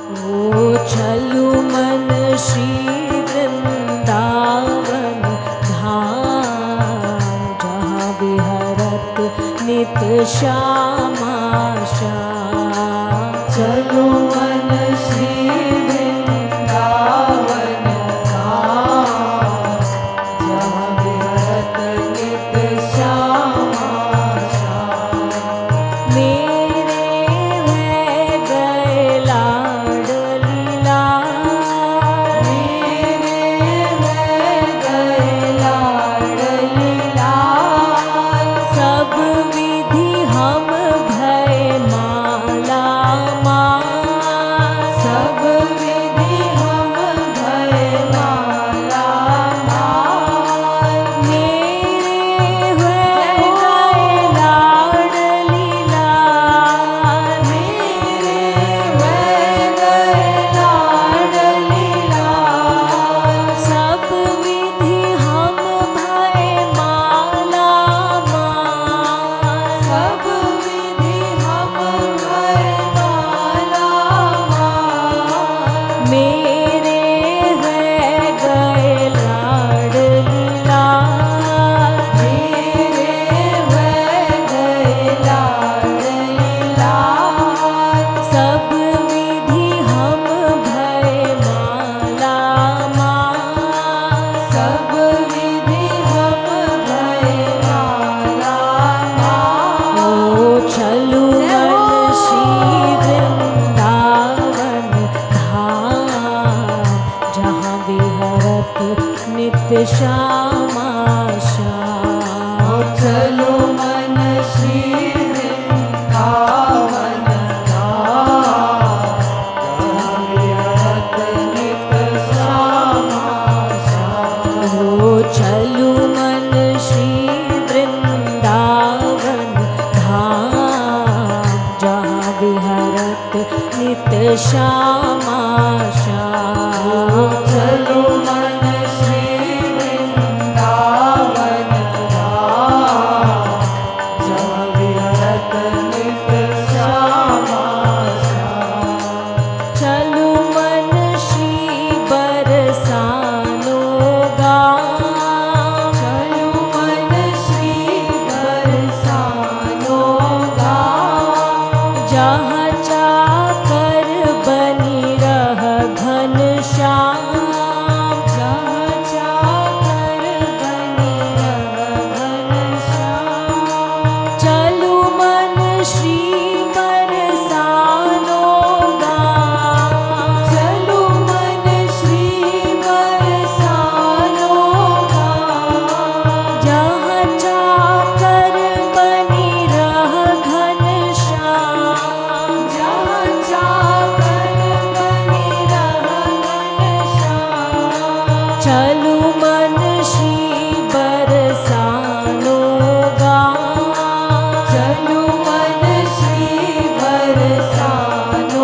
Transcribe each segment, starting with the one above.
ओ चलू मन श्री वृंदावन धाम, जहाँ विहरत नित श्यामा श्याम। चलो मन श्री वृंदावन धाम, जहाँ विहरत नित श्यामा श्याम। मेरे भय गए लाडली लाल, मेरे भय गए लाडली लाल, सब विधि हम भय माला माल, सब विधि हम भय माला माल। मेरे भय गए लाडली लाल, मेरे भय गए लाडली लाल, सब विधि हम भय माला माल, सब विधि हम भय माला माल। मेरे भय गए लाडली लाल, मेरे भय गए लाडली लाल, सब विधि हम भय माला माल, सब विधि हम भय माला माल। ओ चलू मन श्री वृंदावन धाम, जहाँ विहरत नित्य श्यामा श्याम। चलो मन श्री वृंदावन धाम, जहाँ विहरत नित श्यामा श्याम। ओ चलू मन श्री वृंदावन धाम, जहाँ विहरत नित्य श्यामा श्याम। चलो मन श्री वृंदावन धाम, जहाँ विहरत नित श्यामा श्याम। चलू मन श्री बरसानो गाम, चलो मन श्री बरसानो गाम, जहाँ चाकर बनी रह घन श्याम, जहाँ चाकर बनी रह घन श्याम। चलू मन श्री बरसानो गाम, चलो मन श्री बरसानो गाम, जहाँ चाकर बनी रह घन श्याम, जहाँ चाकर बनी रह घन श्याम। चलू मन श्री बरसानो गाम, चलो मन श्री बरसानो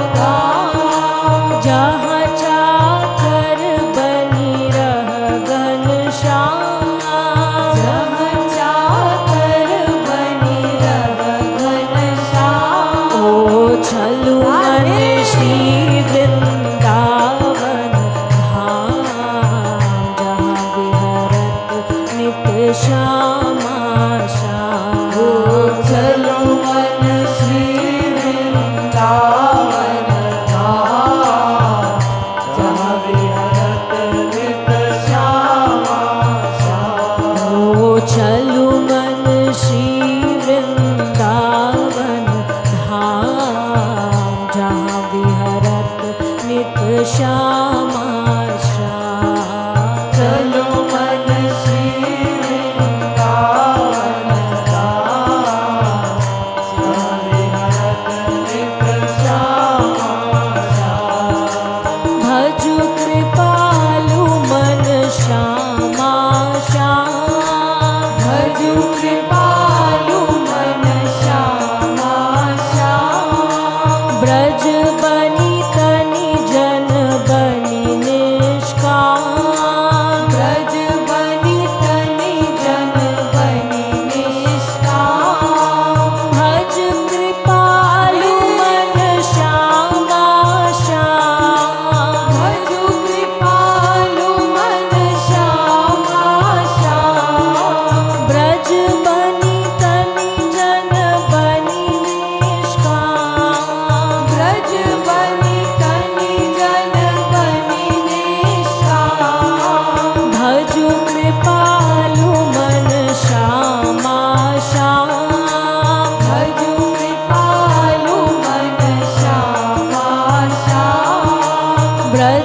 गाम, जहाँ चाकर बनी रह घन श्याम, जहाँ चाकर बनी रह घन श्याम। ओ चलू मन श्री वृंदावन धाम, जहाँ विहरत नित्य श्यामा श्याम। चलो मन श्री वृंदावन धाम, जहाँ विहरत नित श्यामा श्याम। ओ चलू मन श्री वृंदावन धाम, जहाँ विहरत नित्य श्यामा श्याम। चलो मन श्री वृंदावन धाम, जहाँ विहरत नित श्यामा श्याम। भजु कृपालु मन श्यामा श्याम, भजु कृपालु मन श्यामा श्याम। ब्रज बनी तनि जन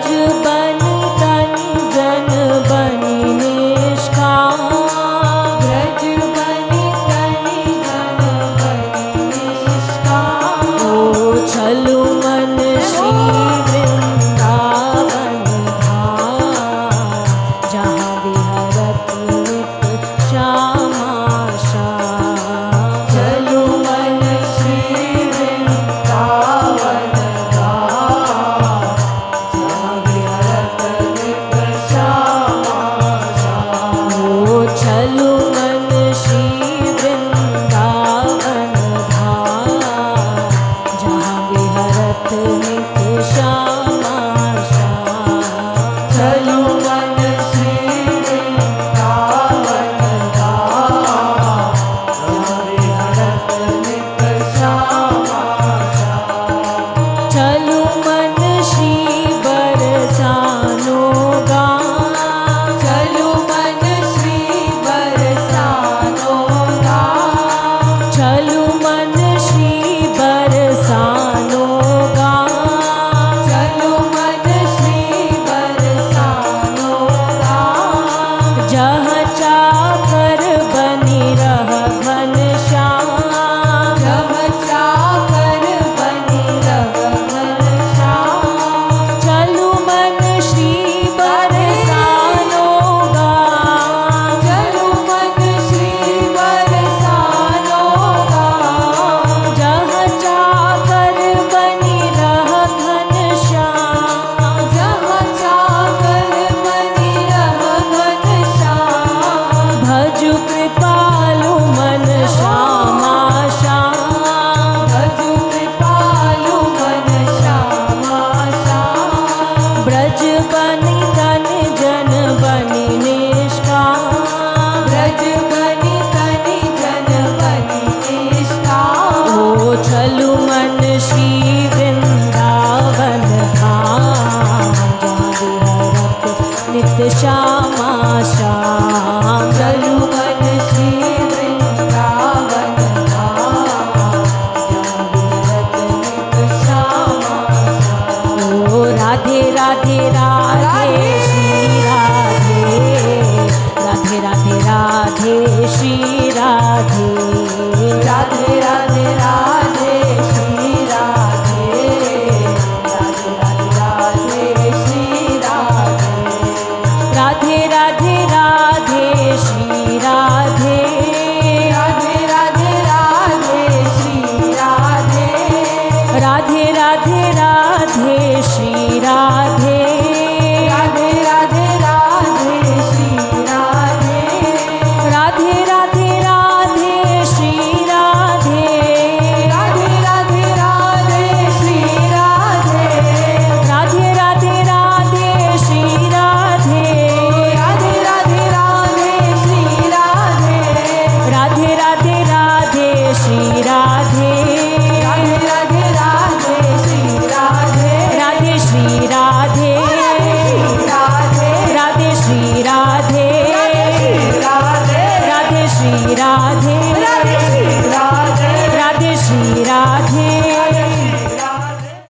ब्रज बनी तनि जन बनी निष्काम, ब्रज बनी तनि जन बनी निष्काम। ओ चलु मन श्री वृंदावन धाम, जहाँ विहरत नित श्यामा श्याम। चलु मन श्री वृंदावन धाम, जहाँ विहरत नित श्यामा श्याम। ओ चलु मन श्री वृंदावन धाम, जहाँ विहरत नित श्यामा श्याम। चलु मन श्री वृंदावन धाम, जहाँ विहरत नित श्यामा श्याम। चलु मन श्री बरसानो गाम, चलु मन श्री बरसानो गाम, चलु मन श्री बरसानो गाम, चलु मन श्री बरसानो गाम। जहाँ चाकर बनी रह घनश्याम, जब चाकर बनी रह घनश्याम। चलु मन श्री बरसानो गाम, चलु मन श्री बरसानो गाम, जहाँ चाकर बनी रह घनश्याम। जब चाकर बनी रह घनश्याम। भजु कृपालु मन श्यामा श्याम, भजु कृपालु मन श्यामा श्याम। ब्रज बनी तन जन बनी निष्काम, ब्रज बनी तनि जन बनी निष्काम। ओ चलु मन श्री वृंदावन धाम, जहाँ विहरत नित श्यामा श्याम। चलु मन श्री वृंदावन धाम, जहाँ विहरत नित श्यामा श्याम। ओ राधे राधे राधे श्री राधे, राधे राधे राधे श्री राधे, राधे राधे राधे श्री राधे, राधे राधे राधे श्री राधे। राधे राधे राधे श्री राधे, राधे राधे राधे श्री राधे, राधे राधे राधे श्री राधे,